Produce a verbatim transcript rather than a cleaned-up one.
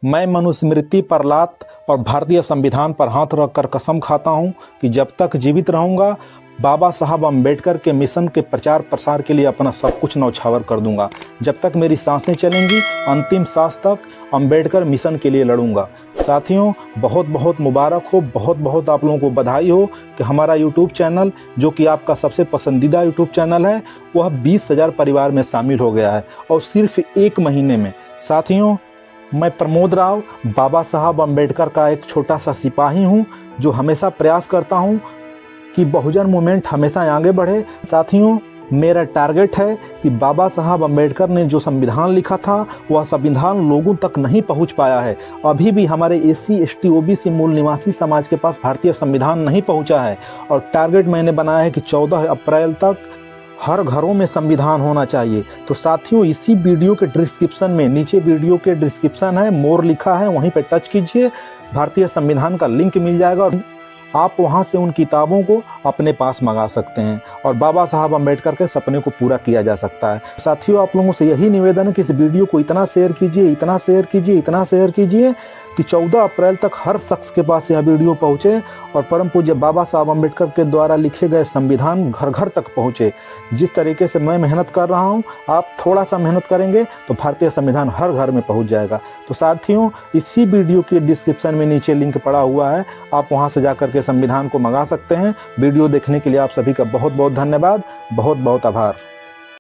मैं मनुस्मृति पर लात और भारतीय संविधान पर हाथ रखकर कसम खाता हूं कि जब तक जीवित रहूंगा बाबा साहब अम्बेडकर के मिशन के प्रचार प्रसार के लिए अपना सब कुछ न्यौछावर कर दूंगा। जब तक मेरी सांसें चलेंगी अंतिम सांस तक अम्बेडकर मिशन के लिए लड़ूंगा। साथियों, बहुत बहुत मुबारक हो, बहुत बहुत आप लोगों को बधाई हो कि हमारा यूट्यूब चैनल, जो कि आपका सबसे पसंदीदा यूट्यूब चैनल है, वह बीस हजार परिवार में शामिल हो गया है और सिर्फ एक महीने में। साथियों, मैं प्रमोद राव बाबा साहब अम्बेडकर का एक छोटा सा सिपाही हूं, जो हमेशा प्रयास करता हूं कि बहुजन मूवमेंट हमेशा आगे बढ़े। साथियों, मेरा टारगेट है कि बाबा साहब अम्बेडकर ने जो संविधान लिखा था वह संविधान लोगों तक नहीं पहुंच पाया है। अभी भी हमारे एससी, एसटी, ओबीसी मूल निवासी समाज के पास भारतीय संविधान नहीं पहुंचा है और टारगेट मैंने बनाया है कि चौदह अप्रैल तक हर घरों में संविधान होना चाहिए। तो साथियों, इसी वीडियो के डिस्क्रिप्शन में, नीचे वीडियो के डिस्क्रिप्शन है, मोर लिखा है, वहीं पे टच कीजिए, भारतीय संविधान का लिंक मिल जाएगा और आप वहां से उन किताबों को अपने पास मंगा सकते हैं और बाबा साहब अम्बेडकर के सपने को पूरा किया जा सकता है। साथियों, आप लोगों से यही निवेदन है कि इस वीडियो को इतना शेयर कीजिए, इतना शेयर कीजिए, इतना शेयर कीजिए कि चौदह अप्रैल तक हर शख्स के पास यह वीडियो पहुंचे और परम पूज्य बाबा साहब अम्बेडकर के द्वारा लिखे गए संविधान घर घर तक पहुंचे। जिस तरीके से मैं मेहनत कर रहा हूं, आप थोड़ा सा मेहनत करेंगे तो भारतीय संविधान हर घर में पहुंच जाएगा। तो साथियों, इसी वीडियो के डिस्क्रिप्शन में नीचे लिंक पड़ा हुआ है, आप वहां से जाकर के संविधान को मंगा सकते हैं। वीडियो देखने के लिए आप सभी का बहुत बहुत धन्यवाद, बहुत बहुत आभार।